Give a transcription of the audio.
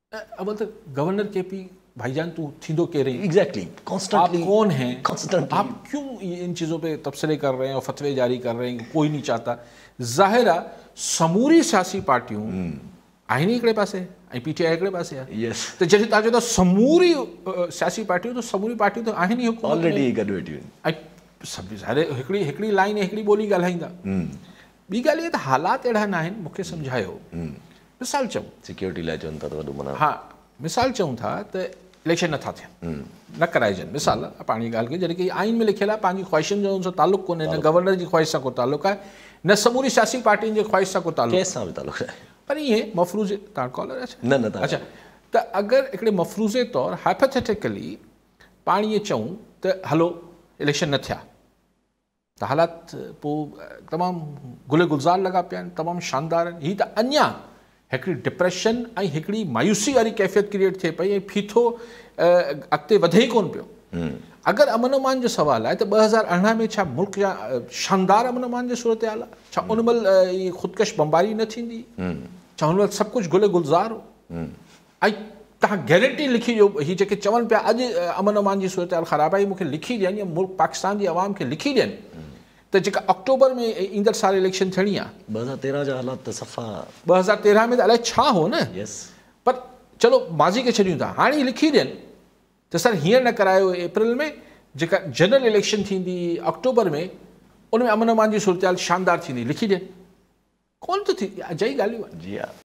अवल तो गवर्नर के पी भाईजान तू थींदो के रही एग्जैक्टली आप कॉन्स्टेंटली कौन हैं कॉन्स्टेंटली आप क्यों इन चीज़ों पे तबसरे कर रहे हैं और फतवे जारी कर रहे हैं कोई नहीं चाहता ज़ाहिर आहे समूरी सियासी पार्टियों आहिनि हिकिड़े पासे ऐं PTI हिकिड़े पासे आहे यस त जॾहिं तव्हां चओ था समूरी सियासी पार्टियूं त समूरी पार्टियूं त आहिनि ई हुकूमत में। ऑलरेडी गॾु वेठियूं ऐं सभु ज़ाहिर हिकिड़ी लाइन हिकिड़ी ॿोली ॻाल्हाईंदा ॿी ॻाल्हि इहा त हालात अहिड़ा न आहिनि मूंखे सम्झायो मिसाल चऊं सिक्योरिटी लाइ चवनि था त वॾो माना हाँ मिसाल चऊं था त इलेक्शन नथा थियनि न कराइजनि मिसाल पाणी ॻाल्हि खे जॾहिं की आइन में लिखियलु आहे पंहिंजी ख़्वाहिशुनि जो उनसां तालुक़ु कोन्हे न गवर्नर जी ख़्वाहिश सां को तालुक़ु आहे न समूरी सियासी पार्टियुनि जी ख़्वाहिश सां को तालुक़ु कंहिंसां बि तालुक़ु आहे पर ईअं मफ़रूज़े तव्हां कॉलर अच्छा न न अच्छा त अगरि हिकिड़े मफ़रूज़े तौरु हाइपोथेटिकली पाण ईअं चऊं त हलो इलेक्शन न थिया त हालात पोइ तमामु गुल गुलज़ार लॻा पिया आहिनि तमामु शानदार आहिनि हीअ त अञा हिकिड़ी डिप्रेशन ऐं हिकिड़ी मायूसी वारी कैफ़ियत क्रिएट थिए पई ऐं फीथो अॻिते वधे ई कोन पियो अगरि अमन अमान जो सुवाल आहे त 2018 में छा मुल्क जा शानदार अमन अमान जी सूरत हाल आहे छा उन महिल इहा ख़ुदकश बमबारी न थींदी छा हुन वक़्तु सभु कुझु गुल गुलज़ार हो ऐं तव्हां गारंटी लिखी ॾियो हीअ जेके चवनि पिया अॼु अमन अमान जी सूरत हाल ख़राबु आहे मूंखे लिखी ॾियनि या मुल्क पाकिस्तान जी आवाम खे लिखी ॾियनि त जेका अक्टूबर में ईंदड़ साल इलेक्शन थियणी आहे 2013 जा हालात त सफ़ा 2013 में त अलाए छा हो न यस पर चलो माज़ी खे छॾियूं था हाणे लिखी ॾियनि त सर हींअर न करायो अप्रैल में जेका जनरल इलेक्शन थींदी अक्टूबर में उन में अमन अमान जी सूरत हाल शानदार थींदी लिखी ॾियनि कोन थो थी अजाई ॻाल्हियूं आहिनि जी हा